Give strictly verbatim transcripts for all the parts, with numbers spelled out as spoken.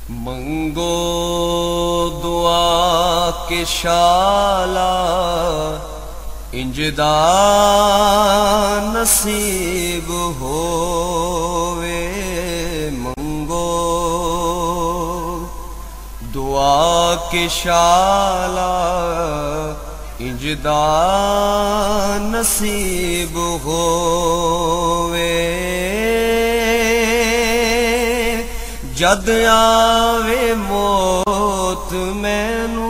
मंगो दुआ के शाला इंजदा नसीब होवे। मंगो दुआ के शाला इंजदा नसीब होवे। जद आवे मौत मैनू,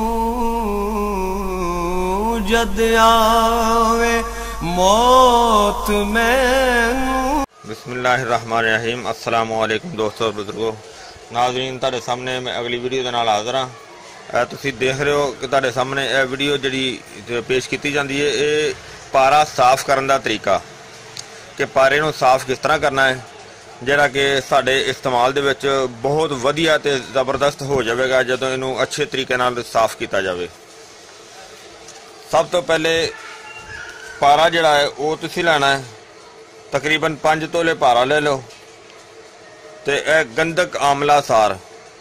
जद आवे मौत मैनू। बिस्मिल्लाहिर्रहमानिर्रहीम। अस्सलामु अलैकुम दोस्तों बुजुर्गो नाज़रीन, तुहाडे सामने मैं अगली वीडियो दे नाल हाज़र हाँ। तुसीं देख रहे हो कि तुहाडे सामने यह वीडियो जिहड़ी पेश की जाती है, ये पारा साफ करने का तरीका कि पारे नूं साफ किस तरह करना है, जिहड़ा कि साडे इस्तेमाल दे विच बहुत वधिया ते ज़बरदस्त हो जाएगा जदों इनू अच्छे तरीके नाल साफ किया जाए। सब तो पहले पारा जिहड़ा है वो तुसीं लैना है, तकरीबन पाँच तोले पारा ले लो। ते यह गंधक आमला सार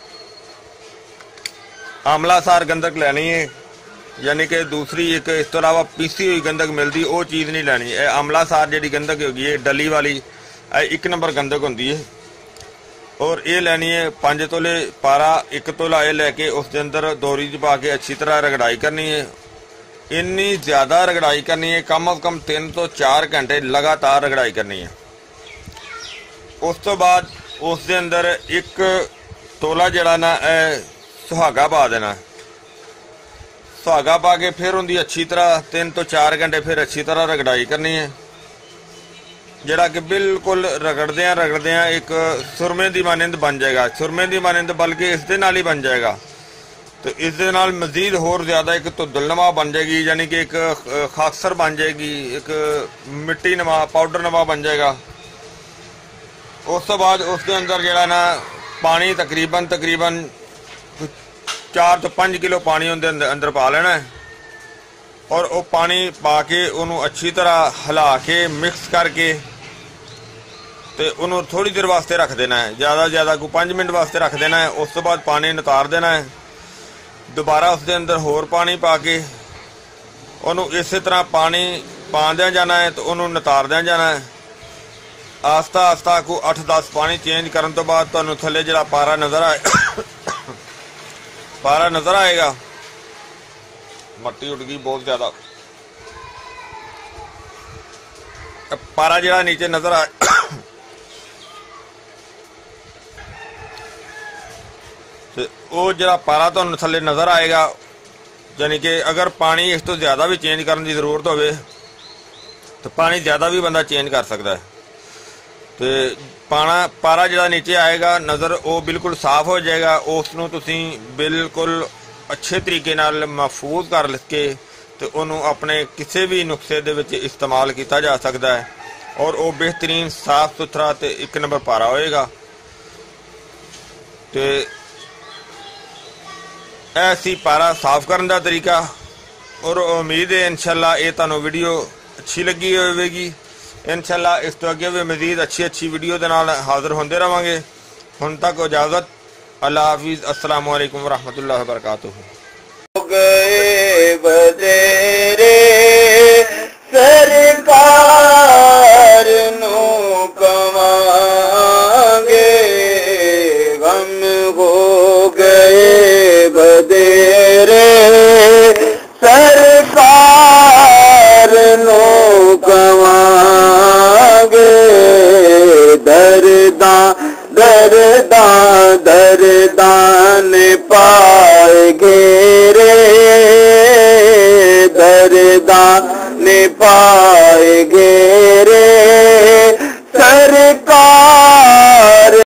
आमला सार गंधक लैनी है, यानी कि दूसरी एक इस तो इलावा पीसी हुई गंधक मिलती वो चीज़ नहीं लैनी। यह आमला सार जी गंधक होगी है डली वाली, एक नंबर गंधक होंगी है। और ये लैनी है पाँच तोले पारा, एक तोला ये लैके उसके अंदर दोरी च पा के अच्छी तरह रगड़ाई करनी है। इन्नी ज़्यादा रगड़ाई करनी है, कम अज़ कम तीन तो चार घंटे लगातार रगड़ाई करनी है। उस तो बाद उसके अंदर एक तोला जड़ा ना सुहागा पा देना। सुहागा पा के फिर उनकी अच्छी तरह तीन तो चार घंटे फिर अच्छी तरह रगड़ाई करनी है, जड़ा कि बिल्कुल रगड़द्या रगड़द्या एक सुरमे की मानंद बन जाएगा। सुरमे की मानंद बल्कि इस दे नाल ही बन जाएगा। तो इस दे नाल मजीद होर ज़्यादा एक तो दुलनमा बन जाएगी, यानी कि एक खाकसर बन जाएगी, एक मिट्टी नमा पाउडर नमा बन जाएगा। उस तो बाद उसके अंदर जड़ा ना पानी तकरीबन तकरीबन चार तो पाँच किलो पानी उनके अंदर अंदर पा लेना है। और वो पानी पा के उन्होंने अच्छी तरह हिला के मिक्स करके तो उन्होंने थोड़ी देर वास्ते रख देना है, ज़्यादा ज़्यादा को पाँच मिनट वास्ते रख देना है। उस तो बाद पानी नितार देना है, दोबारा उसके अंदर होर पानी पा के उन्होंने इस तरह पानी पाद्या जाना है। तो उन्होंने नितारद्या जाना है। आस्ता आस्ता को अठ दस पानी चेंज करने तो बाद तुहानू थले जड़ा पारा नज़र आए पारा नज़र आएगा। मट्टी उड़ गई बहुत ज़्यादा, पारा जड़ा नीचे नज़र आए तो वो जड़ा पारा तुहानू थले नज़र आएगा, यानी कि अगर पानी इस तो ज़्यादा भी चेंज करने की ज़रूरत हो तो पानी ज़्यादा भी बंदा चेंज कर सकता है। तो पाना पारा जड़ा नीचे आएगा नज़र वो बिल्कुल साफ हो जाएगा। उसनों तुसीं बिल्कुल अच्छे तरीके नाल महफूज कर के तो उन्होंने अपने किसी भी नुस्खे दे विच इस्तेमाल किया जा सकता है और वो बेहतरीन साफ सुथरा तो एक नंबर पारा होएगा। तो ऐसी पारा साफ करने का तरीका। और उम्मीद है इंशाल्लाह ये तुहानू वीडियो अच्छी लगी होगी। इंशाल्लाह इस तो अगे भी मजीद अच्छी अच्छी वीडियो के नाल हाजिर होंदे रहांगे। हुण तक इजाज़त, अल्लाह हाफिज़, अस्सलामु अलैकुम वरहमतुल्लाहि वबरकातुहू। गए बदेरे सरकार नू कवांगे, गम हो गए बदेरे सरकार नू कवांगे। दर्दा दर्दा दर्दा ने पाए घेरे, दर्दा ने पाए घेरे सरकार।